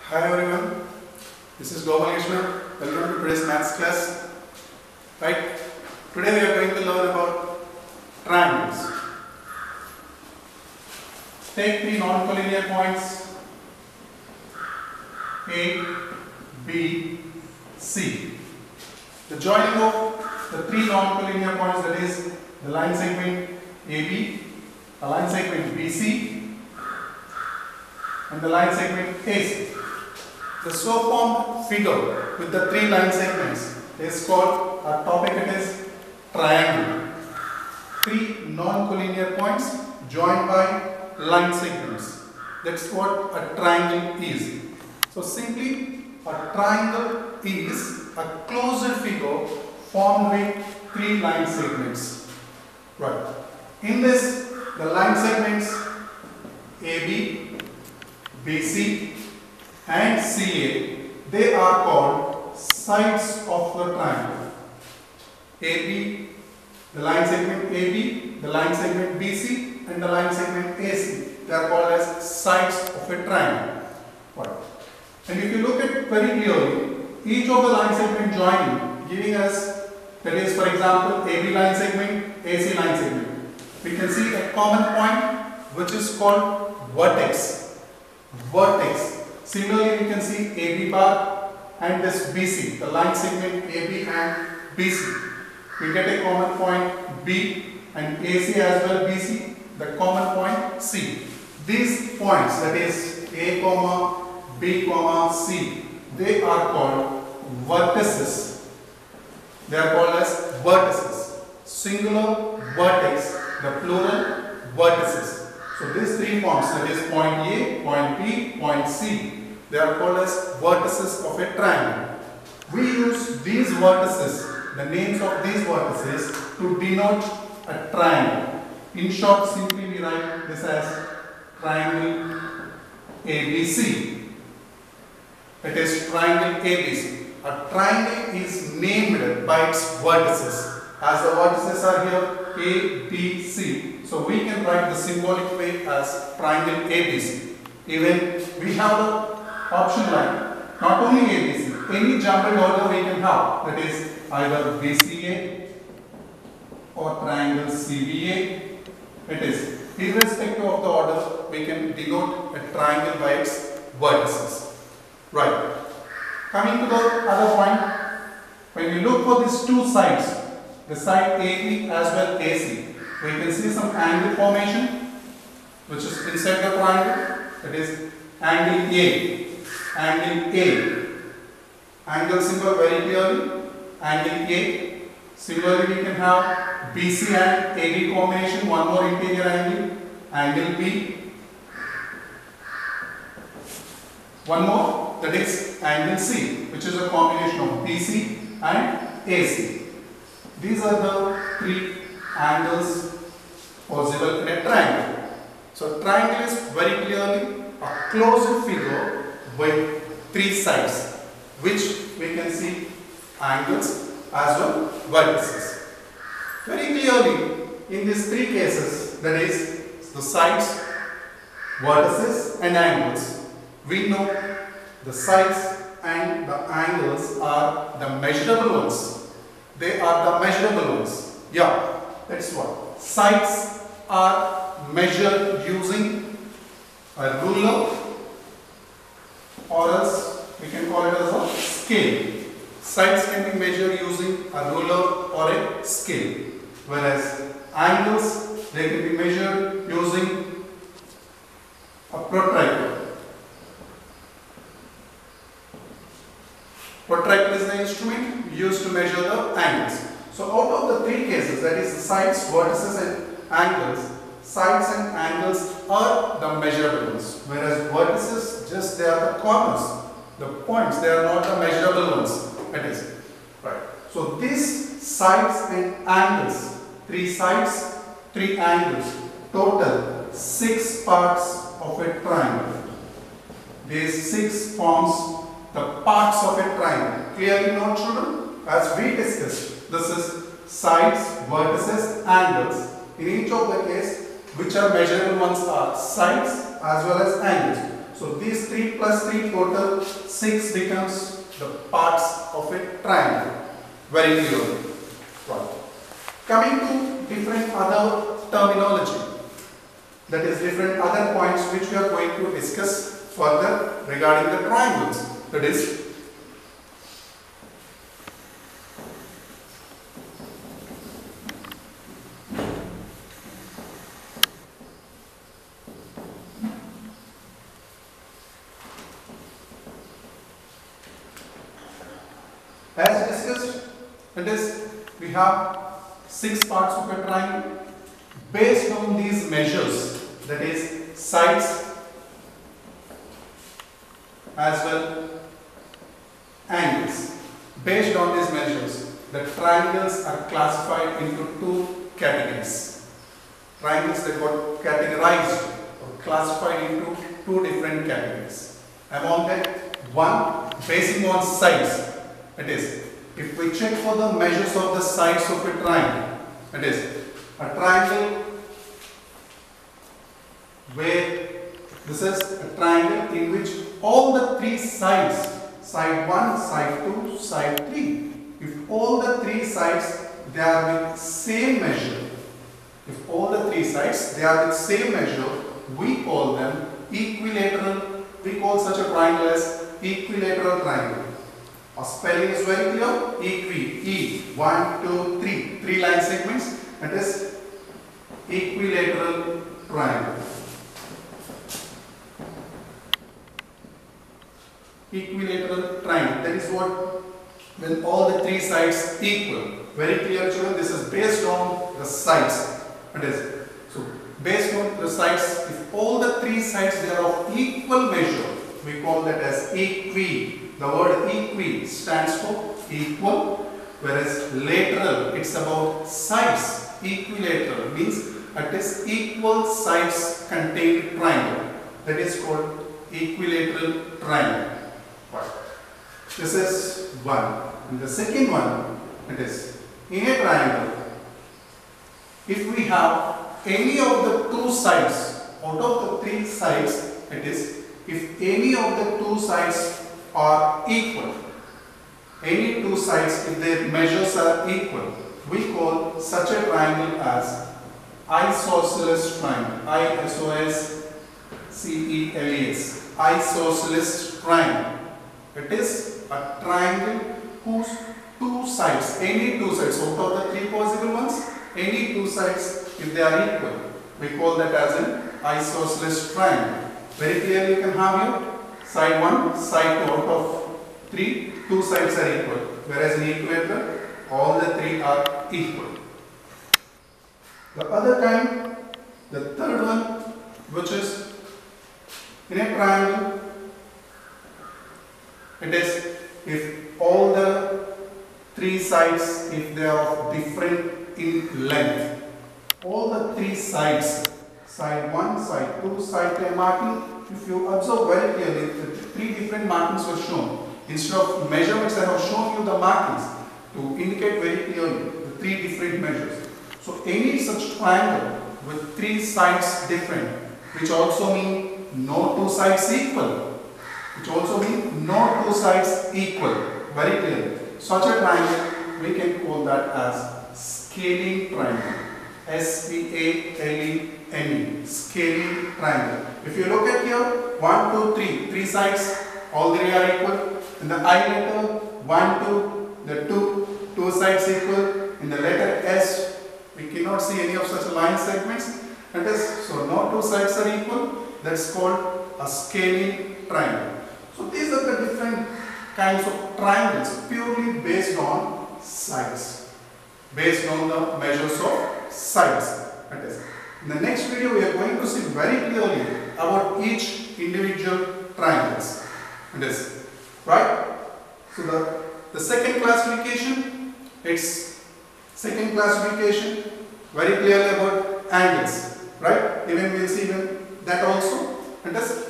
Hi everyone, this is Gopalakrishnan. Welcome to today's maths class. Right, today we are going to learn about triangles. Take three non-collinear points A, B, C. The joining of the three non-collinear points, that is the line segment AB, the line segment BC, and the line segment AC. The so formed figure with the three line segments is called, our topic it is triangle. Three non-collinear points joined by line segments. That's what a triangle is. So simply, a triangle is a closed figure formed with three line segments. Right. In this, the line segments AB, BC and CA, they are called sides of the triangle. AB, the line segment AB, the line segment BC and the line segment AC, they are called as sides of a triangle. Right. And if you look at very clearly, each of the line segment joining, giving us, that is for example AB line segment, AC line segment, we can see a common point which is called vertex. Vertex. Similarly, we can see AB bar and this BC, the line segment AB and BC. We get a common point B and AC as well BC, the common point C. These points, that is A, B, C, they are called vertices. They are called as vertices. Singular vertex, the plural vertices. So these three points, that is point A, point B, point C, they are called as vertices of a triangle. We use these vertices, the names of these vertices, to denote a triangle. In short, simply we write this as triangle ABC. It is triangle ABC. A triangle is named by its vertices. As the vertices are here A, B, C, so we can write the symbolic way as triangle ABC. Even we have the option like not only ABC, any jumbled order we can have, that is either BCA or triangle CBA. It is irrespective of the order, we can denote a triangle by its vertices. Right. Coming to the other point, when we look for these two sides, the side AB as well AC, we can see some angle formation which is inside the triangle, that is angle A. Angle A. Angle symbol very clearly. Angle A. Similarly, we can have BC and AB combination, one more interior angle. Angle B. One more, that is angle C, which is a combination of BC and AC. These are the three angles possible in a triangle. So triangle is very clearly a closed figure with three sides, which we can see angles as well vertices. Very clearly in these three cases, that is the sides, vertices and angles, we know the sides and the angles are the measurable ones. They are the measurable ones. Yeah, that's what. Sides are measured using a ruler, or else we can call it as a scale. Sides can be measured using a ruler or a scale, whereas angles, they can be measured using a protractor. Protractor is the instrument used to measure the angles. So out of the three cases, that is the sides, vertices and angles, sides and angles are the measurable ones, whereas vertices, just they are the corners, the points, they are not the measurable ones. That is right. So these sides and angles, three sides, three angles, total 6 parts of a triangle. These 6 forms the parts of a triangle. Clearly note, children, as we discussed, this is sides, vertices, angles. In each of the case, which are measurable ones are sides as well as angles. So these 3 plus 3 total 6 becomes the parts of a triangle. Very clear. Right. Coming to different other terminology, that is different other points which we are going to discuss further regarding the triangles. That is, as discussed, that is, we have 6 parts of a triangle. Based on these measures, that is sides as well angles, based on these measures, the triangles are classified into 2 categories. Triangles that got categorized or classified into 2 different categories. Among them, one basing on sides. That is, if we check for the measures of the sides of a triangle, that is, a triangle where this is a triangle in which all the 3 sides, side 1, side 2, side 3, if all the 3 sides they are with same measure, if all the 3 sides they are with same measure, we call them equilateral. We call such a triangle as equilateral triangle. Our spelling is very clear. E, 1, 2, 3, 3 line segments. That is equilateral triangle. Equilateral triangle. That is what, when all the 3 sides equal. Very clear, children. This is based on the sides. That is, so based on the sides, if all the 3 sides they are of equal measure, we call that as equi. The word equi stands for equal, whereas lateral, it's about sides. Equilateral means it is equal sides contained triangle. That is called equilateral triangle. This is one. And the second one, it is in a triangle, if we have any of the 2 sides, out of the 3 sides, it is, if any of the 2 sides are equal, any 2 sides, if their measures are equal, we call such a triangle as isosceles triangle. isosceles, isosceles triangle. It is a triangle whose 2 sides, any 2 sides, out of the 3 possible ones, any 2 sides, if they are equal, we call that as an isosceles triangle. Very clearly you can have here side 1, side 2, out of 3, 2 sides are equal, whereas in equilateral, all the 3 are equal. The other kind, the third one, which is in a triangle, it is if all the 3 sides, if they are of different in length, all the 3 sides, side 1, side 2, side 3 marking, if you observe very clearly, the 3 different markings were shown. Instead of measurements, I have shown you the markings to indicate very clearly the 3 different measures. So any such triangle with 3 sides different, which also mean no 2 sides equal, which also mean no 2 sides equal, very clearly. Such a triangle, we can call that as scaling triangle. S-C-A-L-E-N-E, scaling triangle. If you look at here, 1, 2, 3, 3 sides, all 3 are equal. In the I letter, 1, 2, the 2 sides equal. In the letter S, we cannot see any of such line segments. That is, so no 2 sides are equal. That's called a scaling triangle. So these are the different kinds of triangles purely based on sides, based on the measures of sides. That is, in the next video we are going to see very clearly about each individual triangles. That is, right? So the second classification, it's second classification very clearly about angles, right? Even we will see even that also. That is